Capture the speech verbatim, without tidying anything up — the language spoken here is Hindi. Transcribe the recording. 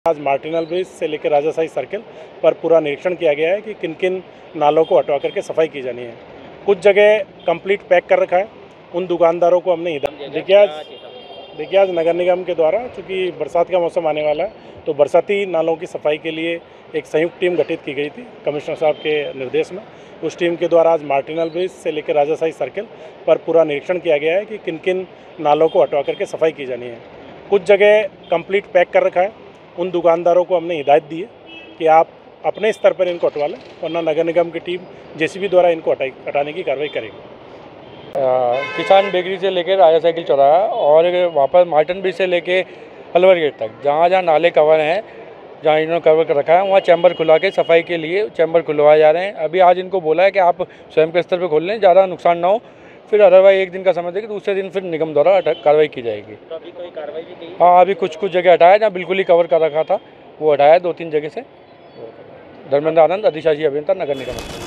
आज मार्टिनल ब्रिज से लेकर राजाशाही सर्किल पर पूरा निरीक्षण किया गया है कि किन किन नालों को हटवा करके सफाई की जानी है। कुछ जगह कंप्लीट पैक कर रखा है, उन दुकानदारों को हमने इधर देखिए आज देखिए आज नगर निगम के द्वारा, चूँकि बरसात का मौसम आने वाला है तो बरसाती नालों की सफाई के लिए एक संयुक्त टीम गठित की गई थी कमिश्नर साहब के निर्देश में। उस टीम के द्वारा आज मार्टिनल ब्रिज से लेकर राजाशाही सर्किल पर पूरा निरीक्षण किया गया है कि किन किन नालों को हटवा करके सफाई की जानी है। कुछ जगह कंप्लीट पैक कर रखा है, उन दुकानदारों को हमने हिदायत दी है कि आप अपने स्तर पर इनको हटवा लें, वरना नगर निगम की टीम जेसीबी द्वारा इनको हटाई हटाने की कार्रवाई करेगी। किसान बेकरी से लेकर राजा साइकिल चौराहा और वापस मार्टिन ब्रिज से लेके अलवर गेट तक जहाँ जहाँ नाले कवर हैं, जहाँ इन्होंने कवर कर रखा है, वहाँ चैम्बर खुला के सफाई के लिए चैम्बर खुलवाए जा रहे हैं। अभी आज इनको बोला है कि आप स्वयं के स्तर पर खोल लें, ज़्यादा नुकसान ना हो, फिर अदरवाइज एक दिन का समय देगी, दूसरे दिन फिर निगम द्वारा कार्रवाई की जाएगी। तो अभी कोई कार्रवाई भी की? हाँ, अभी कुछ कुछ जगह हटाया जहाँ बिल्कुल ही कवर कर रखा था, वो हटाया दो तीन जगह से। धर्मेंद्र आनंद, अधिशासी अभियंता, नगर निगम।